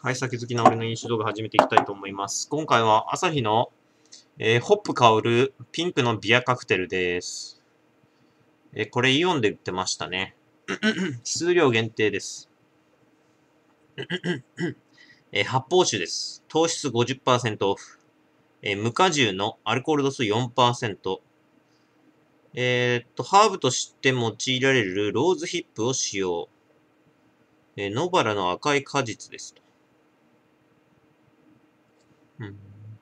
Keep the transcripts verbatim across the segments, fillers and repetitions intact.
はい、酒好きな俺の飲酒動画始めていきたいと思います。今回はアサヒの、えー、ホップ香るピンクのビアカクテルです。えー、これイオンで売ってましたね。数量限定です。えー、発泡酒です。糖質 ごじゅっパーセント オフ。えー、無果汁のアルコール度数 よんパーセント。えー、っと、ハーブとして用いられるローズヒップを使用。えー、野原の赤い果実ですと。うん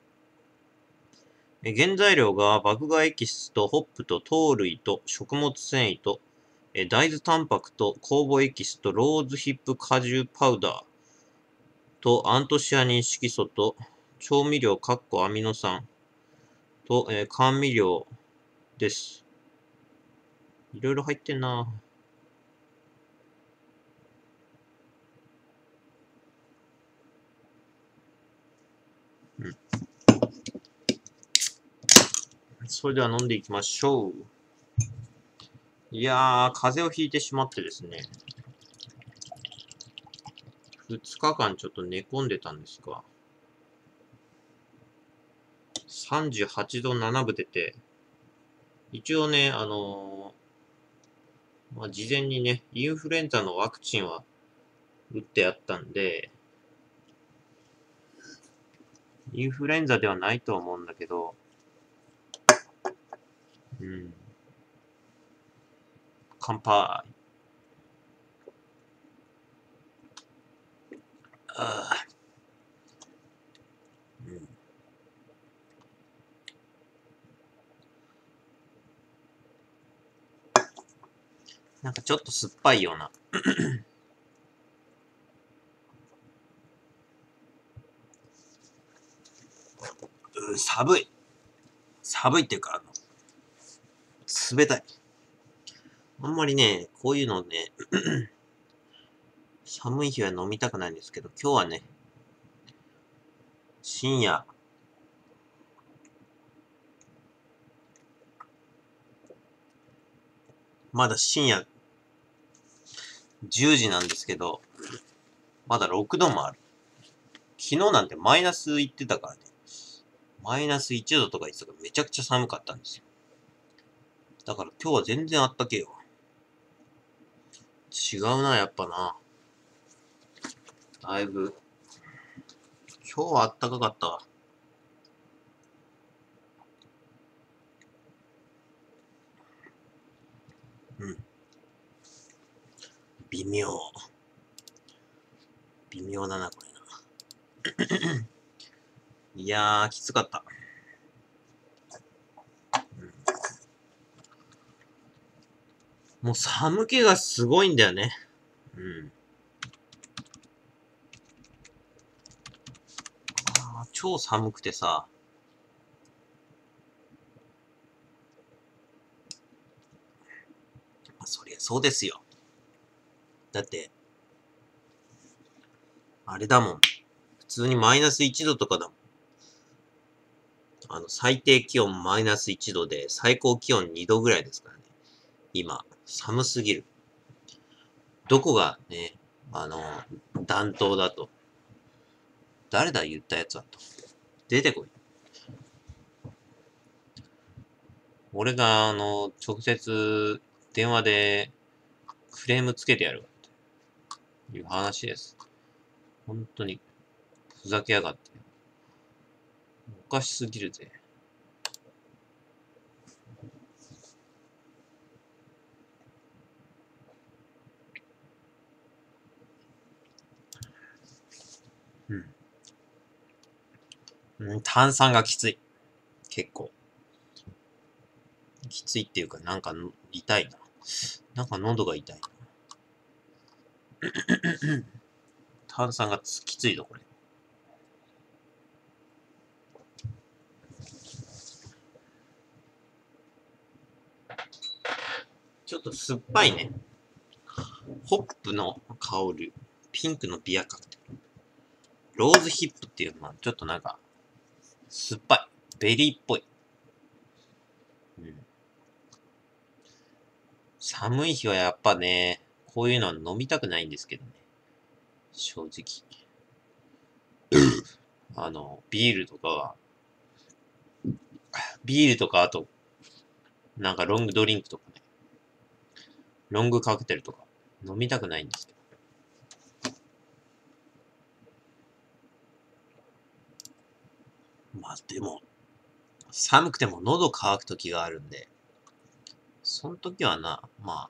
原材料が麦芽エキスとホップと糖類と食物繊維と大豆タンパクと酵母エキスとローズヒップ果汁パウダーとアントシアニン色素と調味料かっこアミノ酸と、えー、甘味料です。いろいろ入ってんな。うん。それでは飲んでいきましょう。いやー、風邪をひいてしまってですね。ふつかかんちょっと寝込んでたんですが、さんじゅうはちどななぶ出て、一応ね、あのー、まあ、事前にね、インフルエンザのワクチンは打ってあったんで、インフルエンザではないと思うんだけど、うん。乾杯。あー、うん。なんかちょっと酸っぱいような。うん、寒い。寒いっていうか、あの、冷たい。あんまりね、こういうのね、寒い日は飲みたくないんですけど、今日はね、深夜、まだ深夜じゅうじなんですけど、まだろくどもある。昨日なんてマイナスいってたからね。マイナスいちどとか言ってたからめちゃくちゃ寒かったんですよ。だから今日は全然あったけよ。違うな、やっぱな。だいぶ。今日はあったかかったわ。うん。微妙。微妙だな、これな。いやー、きつかった。うん、もう寒気がすごいんだよね。うん。あー、超寒くてさ。まあ、そりゃそうですよ。だって、あれだもん。普通にマイナスいちどとかだもん。あの、最低気温マイナスいちどで、最高気温にどぐらいですからね。今、寒すぎる。どこがね、あの、暖冬だと。誰だ言ったやつはと。出てこい。俺が、あの、直接、電話で、クレームつけてやるわっていう話です。本当に、ふざけやがって。おかしすぎるぜ。うん。うん、炭酸がきつい。結構。きついっていうか、なんか痛いな。なんか喉が痛いな。炭酸がきついぞ、これ。ちょっと酸っぱいね。ホップの香るピンクのビアカクテル。ローズヒップっていうのはちょっとなんか酸っぱい。ベリーっぽい。うん、寒い日はやっぱね、こういうのは飲みたくないんですけどね。正直。 あの、ビールとか、ビールとか、あと、なんかロングドリンクとかね。ロングカクテルとか、飲みたくないんですけど。まあでも、寒くても喉乾く時があるんで、その時はな、まあ、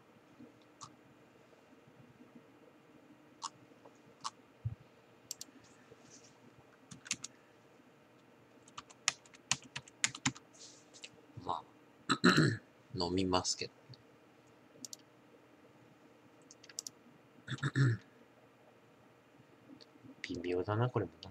まあ、飲みますけど。微妙だな、これもな。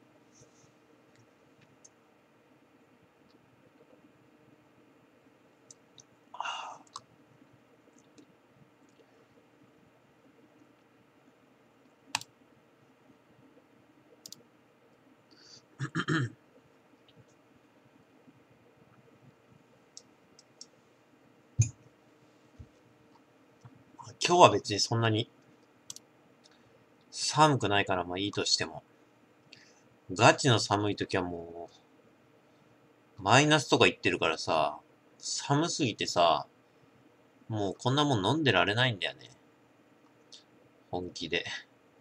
今日は別にそんなに寒くないからまあいいとしても、ガチの寒い時はもう、マイナスとか言ってるからさ、寒すぎてさ、もうこんなもん飲んでられないんだよね。本気で。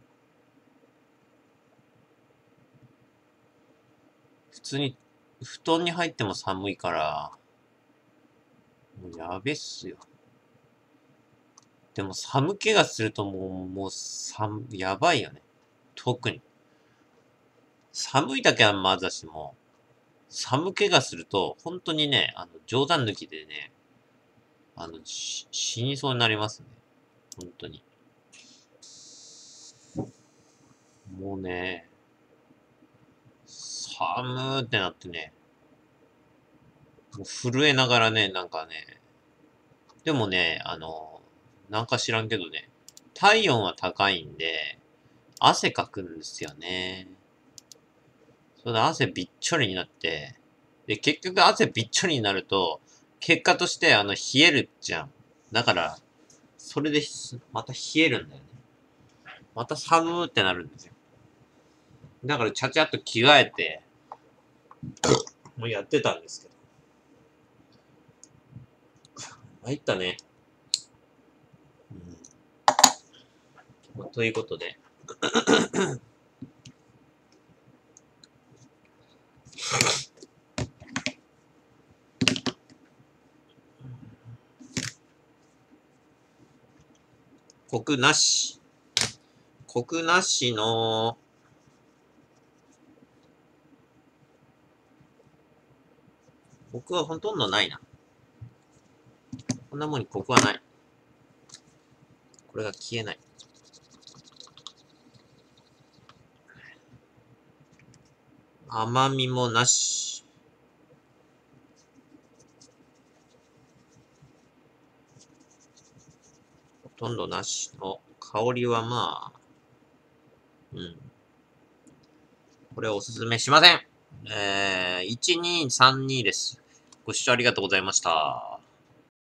普通に、布団に入っても寒いから、もうやべっすよ。でも寒気がするともう、もう寒、やばいよね。特に。寒いだけはまだしも、寒気がすると、本当にね、あの、冗談抜きでね、あの、し死にそうになりますね。本当に。もうね、寒ーってなってね、もう震えながらね、なんかね、でもね、あの、なんか知らんけどね、体温は高いんで、汗かくんですよね。それで汗びっちょりになって、で、結局汗びっちょりになると、結果としてあの、冷えるじゃん。だから、それで、また冷えるんだよね。また寒ーってなるんですよ。だから、ちゃちゃっと着替えて、もうやってたんですけど。参ったね。うん、ということで。コクなし。コクなしの、コクはほとんどないな。こんなもんにコクはない。これが消えない。甘みもなし。ほとんどなしの香りはまあ、うん。これおすすめしません。えー、いちにさんにです。ご視聴ありがとうございました。